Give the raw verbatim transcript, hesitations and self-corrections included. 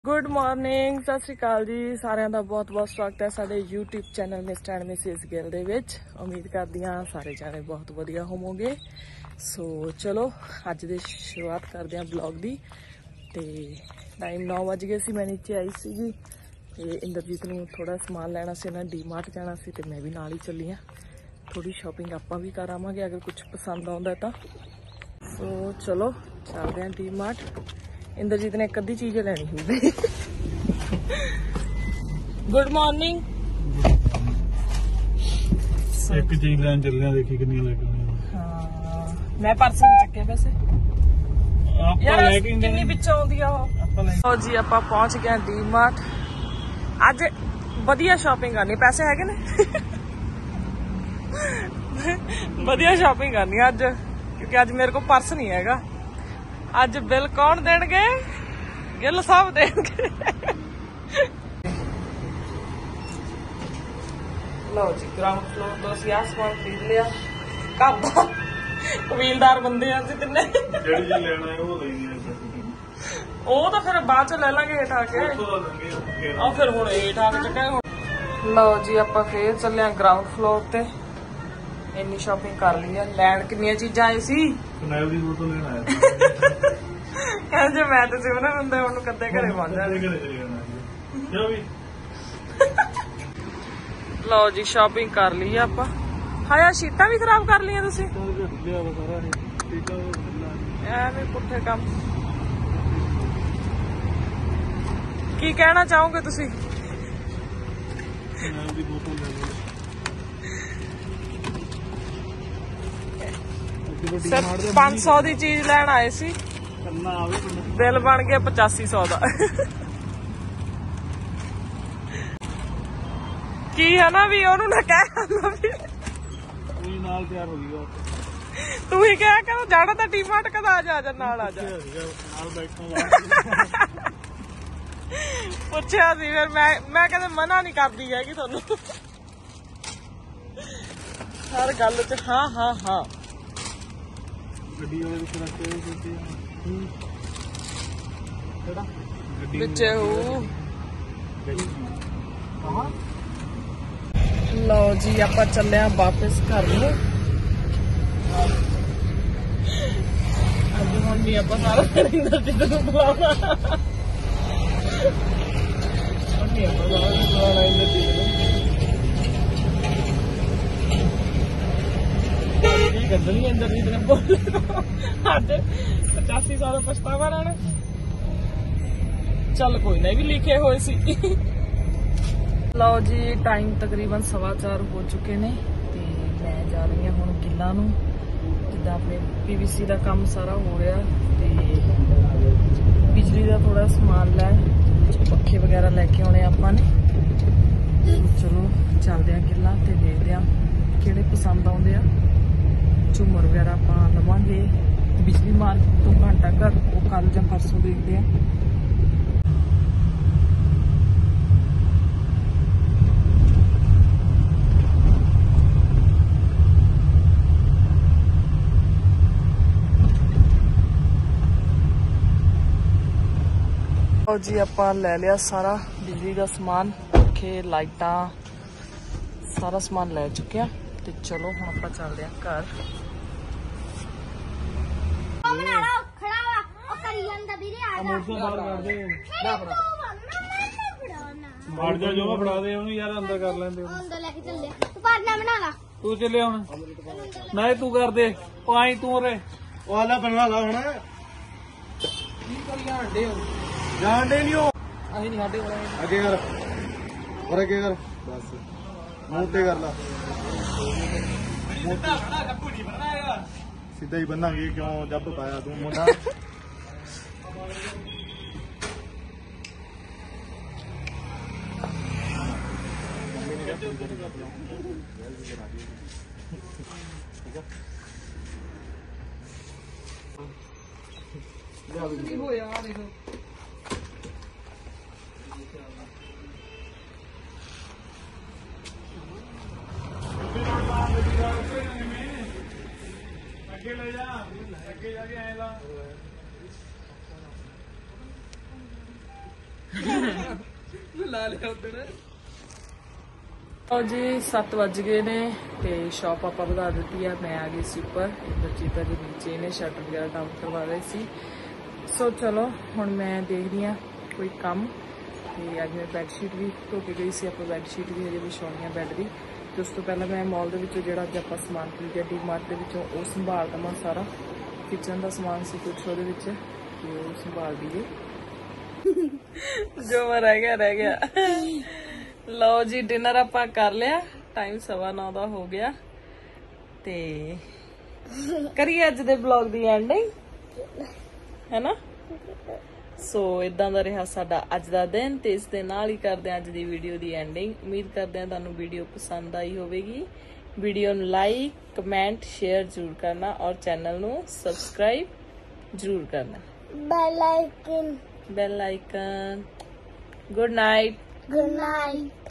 Good morning, सत श्री अकाल जी। सारिਆਂ ਦਾ बहुत बहुत स्वागत है साडे YouTube channel mister and Mrs Gill दे विच। उम्मीद करदी हां सारे जाने बहुत वधिया होवोगे। सो चलो अज दे शुरुआत करदे हां ब्लॉग दी। ते टाइम नौ बज गए सी, मैं नीचे आई सी ते इंद्रजीत नूं थोड़ा समान लैना सी, ना डी मार्ट जाना सी ते मैं भी नाल ही चली हां। थोड़ी शॉपिंग आपां भी कर आवांगे अगर कुछ पसंद आउंदा तां। सो चलो चलदे हां डी मार्ट। इंद्रजीत ने एक अद्धी चीज लैनी होगी। Good morning. एक चीज लैन चल रहे हैं, देखी कितनी लेके आए। हां मैं पर्स नहीं चक्के वैसे ਆਪਾਂ ਲੈ ਕੇ किन्नी पिछों आउंदी आ ਉਹ। ਆਪਾਂ ਲੈ ਲਓ ਜੀ ਆਪਾਂ ਪਹੁੰਚ ਗਏ ਡੀ ਮਾਰਟ। ਅੱਜ ਵਧੀਆ ਸ਼ਾਪਿੰਗ ਕਰਨੀ, ਪੈਸੇ ਹੈਗੇ ਨੇ। ਵਧੀਆ ਸ਼ਾਪਿੰਗ ਕਰਨੀ ਅੱਜ, ਕਿਉਂਕਿ ਅੱਜ ਮੇਰੇ ਕੋਲ ਪਰਸ ਨਹੀਂ ਹੈਗਾ। ਅੱਜ ਬਿੱਲ ਕੌਣ ਦੇਣਗੇ? ਗਿੱਲ ਸਾਹਿਬ ਦੇਣਗੇ। ਲਓ ਜੀ ਗਰਾਊਂਡ ਫਲੋਰ ਤੋਂ ਅਸੀਂ ਆਹ ਸਮਾਨ ਖਰੀਦ ਲਿਆ। ਘਰ ਦਾ ਕਬੀਲਦਾਰ ਬੰਦੇ ਆ ਅਸੀਂ ਤਿੰਨੇ। ਜਿਹੜੀ ਜੀ ਲੈਣਾ ਹੈ ਉਹ ਲੈਣੀ ਹੈ। ਉਹ ਤਾਂ ਫਿਰ ਬਾਅਦ ਚ ਲੈ ਲਾਂਗੇ ਹੇਠ ਆ ਕੇ। ਆ ਫਿਰ ਹੁਣ ਹੇਠ ਆ ਕੇ ਚੱਕਾਂਗੇ ਹੁਣ। ਲਓ ਜੀ ਆਪਾਂ ਫੇਰ ਚੱਲੇ ਆ ਗਰਾਊਂਡ ਫਲੋਰ ਤੇ। ਇੰਨੀ ਸ਼ਾਪਿੰਗ ਕਰ ਲਈ ਆ। ਲੈਣ ਕਿੰਨੀਆਂ ਚੀਜ਼ਾਂ ਆਏ ਸੀ। ਸਨੈਪ ਦੀ ਫੋਟੋ ਲੈਣ ਆਇਆ ਕਹਿੰਦੇ ਮੈਂ ਤੇ ਸਿਵਨਾ ਹੁੰਦੇ ਉਹਨੂੰ ਕੱਦੇ ਘਰੇ ਪਹੁੰਚ ਜਾਣਾ। ਕਿਉਂ ਵੀ ਲਓ ਜੀ ਸ਼ਾਪਿੰਗ ਕਰ ਲਈ ਆਪਾਂ। ਹਾਇਆ ਸ਼ੀਟਾਂ ਵੀ ਖਰਾਬ ਕਰ ਲਈਆਂ ਤੁਸੀਂ। ਐਵੇਂ ਪੁੱਠੇ ਕੰਮ। ਕੀ ਕਹਿਣਾ ਚਾਹੋਗੇ ਤੁਸੀਂ? ਸਨੈਪ ਦੀ ਫੋਟੋ ਲੈ ਲਓ। पांच सौ की चीज लैन आए सी, बिल बन गया पचासी सौ का। की है ना भी ओनू ना कह तू ही कह कर जाना तो डी मार्ट कद आ जा नाल आ जा। पुछया सी फिर मैं मैं कहते मना नहीं करती है थानू हर गल च हाँ हाँ हाँ। लो जी आप चले वापस घर में। अज हम नहीं आप सारा इंद्रजीत बुलाना गंदली इंद्रजीत ने बोले अज पचासी सौ का पछतावा रहना। चल कोई ना, भी लिखे हुए सी। लो जी टाइम तकरीबन सवा चार हो चुके ने ते मैं जा रही हूँ हुण गिल्लां नूं। जिद्दां अपने पीवीसी का काम सारा हो रहा ते बिजली का थोड़ा समान लैन, पक्खे वगैरह लैके आने आपां ने। चलो चलदे आ गिल्लां ते देखदे आ किहड़े पसंद आउंदे आ। झूमर वगैरह आप लवांगे बिजली मार्केट तो घंटा घर, वो कल या परसों देखते हैं। और जी आप ले लिया सारा बिजली का समान, पखे लाइटा सारा समान ले चुके हैं। तो चलो हम आप चलते हैं घर। तू चले हुण नहीं तू कर दे आई तू रे बनवा ला हुण जाने नहीं हो अगे कर और अगे कर बस मोटे कर ला सीधा ही बनना क्यों जब पाया तू मुंडा। अगे ले जा अगे जाके आएगा ਲਾ ਲਿਆ ਉਧਰ। ਲਓ ਜੀ ਸੱਤ ਵੱਜ ਗਏ ਨੇ ਤੇ ਸ਼ਾਪ ਆਪਾਂ ਵਧਾ ਦਿੱਤੀ ਆ। ਮੈਂ ਆ ਗਈ ਸੀ ਉੱਪਰ, ਦਰਜੀਤਾ ਦੇ ਨੀਚੇ ਨੇ ਸ਼ਟਰ ਵਗੈਰਾ ਕੰਮ ਕਰਵਾ ਰਹੇ ਸੀ। ਸੋ ਚਲੋ ਹੁਣ ਮੈਂ ਦੇਖਦੀ ਆ ਕੋਈ ਕੰਮ। ਤੇ ਅੱਜ ਮੈਂ ਬੈੱਡ ਸ਼ੀਟ ਵੀ ਧੋ ਕੇ ਗਈ ਸੀ, ਆਪਾਂ ਬੈੱਡ ਸ਼ੀਟ ਵੀ ਹਜੇ ਵਿਛਾਉਣੀ ਆ ਬੈੱਡ ਦੀ। ਤੇ ਉਸ ਤੋਂ ਪਹਿਲਾਂ ਮੈਂ ਮਾਲ ਦੇ ਵਿੱਚੋਂ ਜਿਹੜਾ ਅੱਜ ਆਪਾਂ ਸਮਾਨ ਖਰੀਦਿਆ ਡੀ ਮਾਰਟ ਦੇ ਵਿੱਚੋਂ ਉਹ ਸੰਭਾਲ ਦਵਾਂ ਸਾਰਾ। ਕਿਚਨ ਦਾ ਸਮਾਨ ਸੀ ਕੁਛ ਉਹਦੇ ਵਿੱਚ, ਤੇ ਉਹ ਸੰਭਾਲ ਦਈਏ। ਜੋ ਮੈਂ ਰਹਿ ਗਿਆ ਰਹਿ ਗਿਆ। ਲਓ ਜੀ ਡਿਨਰ ਆਪਾਂ ਕਰ ਲਿਆ, ਟਾਈਮ ਸਵਾ ਨੌ ਦਾ ਹੋ ਗਿਆ। ਤੇ ਕਰੀਏ ਅੱਜ ਦੇ ਵਲੌਗ ਦੀ ਐਂਡਿੰਗ ਹੈ ਨਾ। ਸੋ ਇਦਾਂ ਦਾ ਰਿਹਾ ਸਾਡਾ ਅੱਜ ਦਾ ਦਿਨ, ਤੇ ਇਸ ਦੇ ਨਾਲ ਹੀ ਕਰਦੇ ਹਾਂ ਅੱਜ ਦੀ ਵੀਡੀਓ ਦੀ ਐਂਡਿੰਗ। ਉਮੀਦ ਕਰਦੇ ਹਾਂ ਤੁਹਾਨੂੰ ਵੀਡੀਓ ਪਸੰਦ ਆਈ ਹੋਵੇਗੀ। ਵੀਡੀਓ ਨੂੰ ਲਾਈਕ ਕਮੈਂਟ ਸ਼ੇਅਰ ਜ਼ਰੂਰ ਕਰਨਾ ਔਰ ਚੈਨਲ ਨੂੰ ਸਬਸਕ੍ਰਾਈਬ ਜ਼ਰੂਰ ਕਰਨਾ। Bell icon. Bell icon. Good night. Good night.